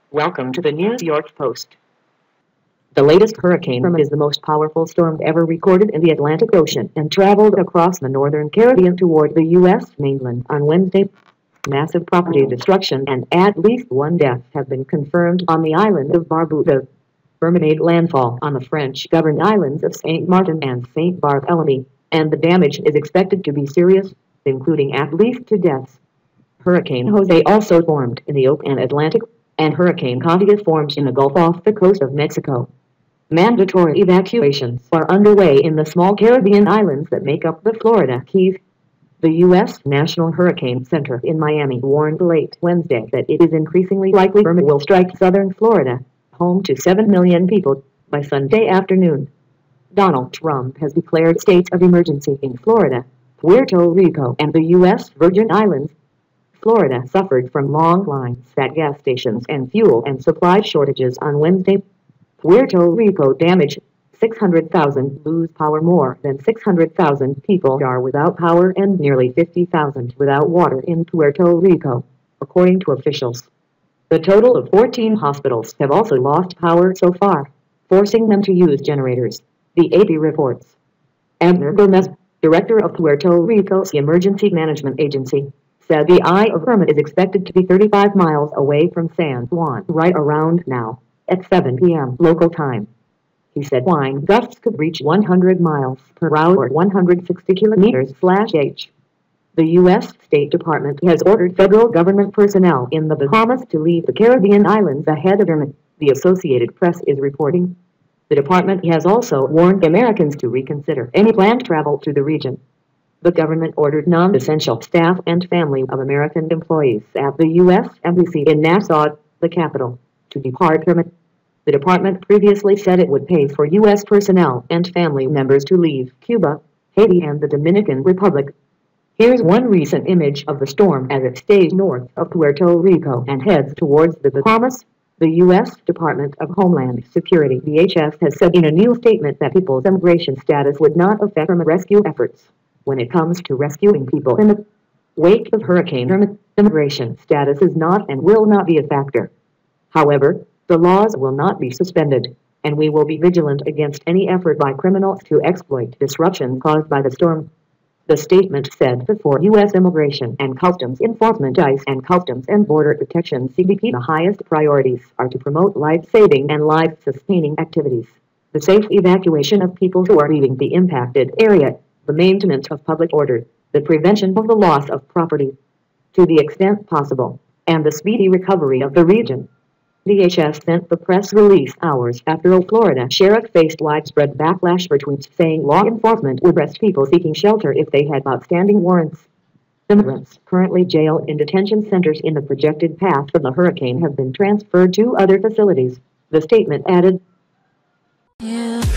Welcome to the New York Post. The latest Hurricane Irma is the most powerful storm ever recorded in the Atlantic Ocean and traveled across the northern Caribbean toward the U.S. mainland on Wednesday. Massive property destruction and at least one death have been confirmed on the island of Barbuda. Irma made landfall on the French-governed islands of Saint Martin and Saint Barthélemy, and the damage is expected to be serious, including at least 2 deaths. Hurricane Jose also formed in the open Atlantic, and Hurricane Katia formed in the Gulf off the coast of Mexico. Mandatory evacuations are underway in the small Caribbean islands that make up the Florida Keys. The U.S. National Hurricane Center in Miami warned late Wednesday that it is increasingly likely Irma will strike southern Florida, home to 7 million people, by Sunday afternoon. Donald Trump has declared states of emergency in Florida, Puerto Rico, and the U.S. Virgin Islands. Florida suffered from long lines at gas stations and fuel and supply shortages on Wednesday. Puerto Rico damage, 600,000 lose power. More than 600,000 people are without power and nearly 50,000 without water in Puerto Rico, according to officials. The total of 14 hospitals have also lost power so far, forcing them to use generators, the AP reports. Abner Gomez, director of Puerto Rico's Emergency Management Agency, said the eye of Irma is expected to be 35 miles away from San Juan right around now, at 7 p.m. local time. He said wind gusts could reach 100 miles per hour or 160 kilometers/h. The U.S. State Department has ordered federal government personnel in the Bahamas to leave the Caribbean islands ahead of Irma, the Associated Press is reporting. The department has also warned Americans to reconsider any planned travel to the region. The government ordered non-essential staff and family of American employees at the U.S. Embassy in Nassau, the capital, to depart Irma. The department previously said it would pay for U.S. personnel and family members to leave Cuba, Haiti, and the Dominican Republic. Here's one recent image of the storm as it stays north of Puerto Rico and heads towards the Bahamas. The U.S. Department of Homeland Security (DHS) has said in a new statement that people's immigration status would not affect Irma rescue efforts. When it comes to rescuing people in the wake of Hurricane Irma, immigration status is not and will not be a factor. However, the laws will not be suspended, and we will be vigilant against any effort by criminals to exploit disruption caused by the storm. The statement said before U.S. Immigration and Customs Enforcement (ICE) and Customs and Border Protection (CBP), the highest priorities are to promote life-saving and life-sustaining activities, the safe evacuation of people who are leaving the impacted area, the maintenance of public order, the prevention of the loss of property, to the extent possible, and the speedy recovery of the region. DHS sent the press release hours after a Florida sheriff faced widespread backlash for tweets saying law enforcement would arrest people seeking shelter if they had outstanding warrants. Immigrants currently jailed in detention centers in the projected path of the hurricane have been transferred to other facilities, the statement added.